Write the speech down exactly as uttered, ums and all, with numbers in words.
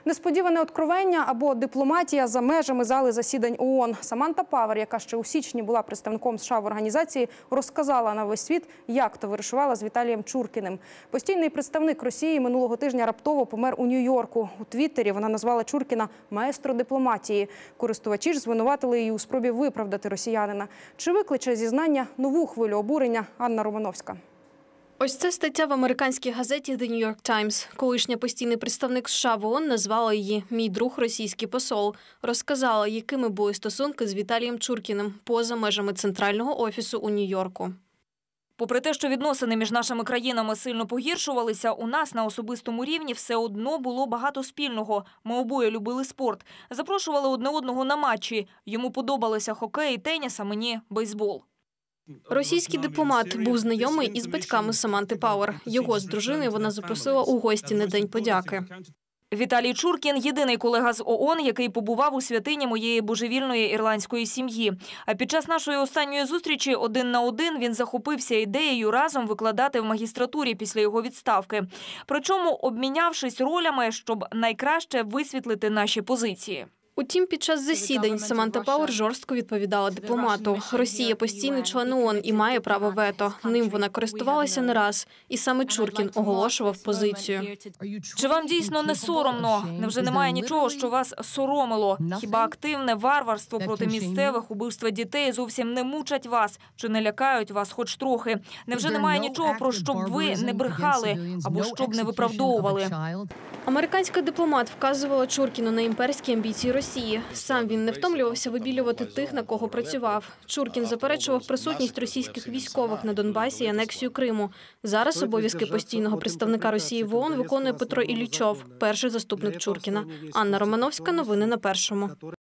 Несподіване откровення або дипломатія за межами зали засідань ООН. Саманта Пауер, яка ще у січні була представником США в організації, розказала на весь світ, як товаришувала з Віталієм Чуркіним. Постійний представник Росії минулого тижня раптово помер у Нью-Йорку. У Твіттері вона назвала Чуркіна «маестро дипломатії». Користувачі ж звинуватили її у спробі виправдати росіянина. Чи викличе зізнання нову хвилю обурення? Анна Романовська. Ось це стаття в американській газеті «The New York Times». Колишня постійний представник США в ООН назвала її «Мій друг російський посол». Розказала, якими були стосунки з Віталієм Чуркіним поза межами центрального офісу у Нью-Йорку. Попри те, що відносини між нашими країнами сильно погіршувалися, у нас на особистому рівні все одно було багато спільного. Ми обоє любили спорт. Запрошували одне одного на матчі. Йому подобалися хокей і теніс, а мені – бейсбол. Російський дипломат був знайомий із батьками Саманти Пауер. Його з дружиною вона запросила у гості на День подяки. Віталій Чуркін – єдиний колега з ООН, який побував у святині моєї божевільної ірландської сім'ї. А під час нашої останньої зустрічі один на один він захопився ідеєю разом викладати в магістратурі після його відставки. Причому обмінявшись ролями, щоб найкраще висвітлити наші позиції. Утім, під час засідань Саманта Пауер жорстко відповідала дипломату. Росія – постійний член ООН і має право вето. Ним вона користувалася не раз. І саме Чуркін оголошував позицію. Чи вам дійсно не соромно? Невже немає нічого, що вас соромило? Хіба активне варварство проти місцевих, убивства дітей зовсім не мучать вас? Чи не лякають вас хоч трохи? Невже немає нічого, про що б ви не брехали або щоб не виправдовували? Американська дипломат вказувала Чуркіну на імперські амбіції Росії. Сам він не втомлювався вибілювати тих, на кого працював. Чуркін заперечував присутність російських військових на Донбасі і анексію Криму. Зараз обов'язки постійного представника Росії в ООН виконує Петро Іллічов, перший заступник Чуркіна. Анна Романовська, новини на Першому.